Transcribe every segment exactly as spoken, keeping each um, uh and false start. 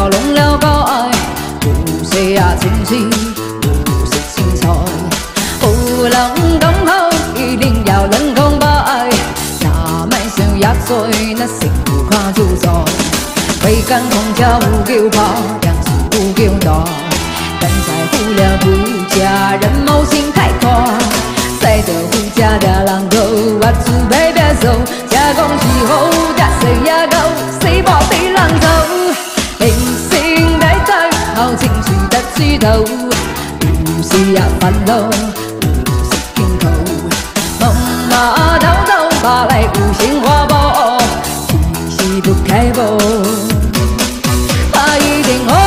要拢了解，有细啊亲情，有识精彩。有人讲好，一定要人讲歹，若莫想约做，那幸福看自在。挥杆空车有叫拍，粮食有叫大，干菜糊了不食，人某心太宽。赛着副驾的人高，我自卑别走，这讲是好，这谁也高，谁无对人走。人生在在，好情绪得水头，有时也烦恼，有时轻头。忙马头头，把来有心花无，其实不开步，他一定好。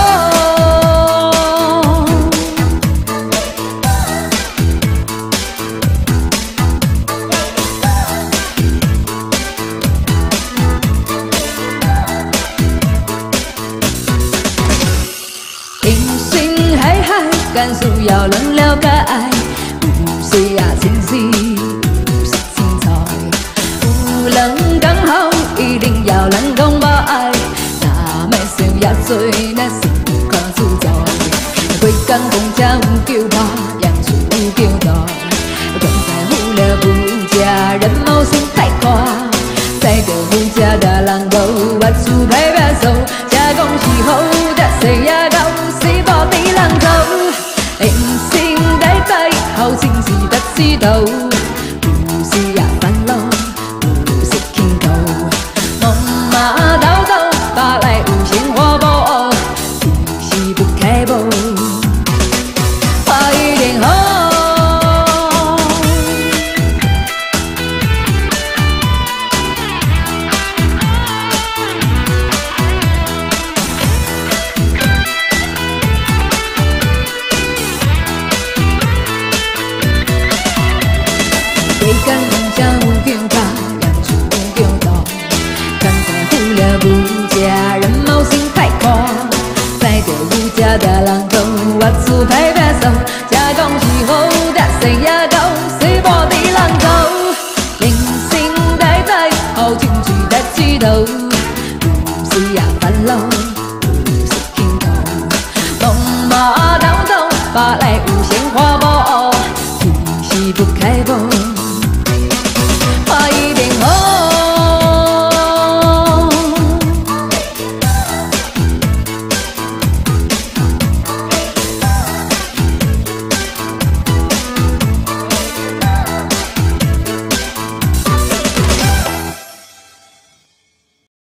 人生海海，敢需要人了解，有时啊清晰，有时精彩。有人讲好，一定要人讲歹，若莫想也做，那幸福看自在。过工公车有叫拍，样子有叫大，刚才糊了不食，人某心太宽。赛着副驾的人高，我自卑别走，这讲是好，这谁也高。人生在在，好情是得水头，有时也烦恼，有时轻头。忙马头头，把来有心花无，其实不开步，我一定好。过工公车有叫拍，样子有叫大，刚才糊了不食，人某心太宽。赛着有食的人讲，我自卑别走，这讲是好，这谁也高，谁无对人走。人生在在，好情绪得水头，有时也烦恼。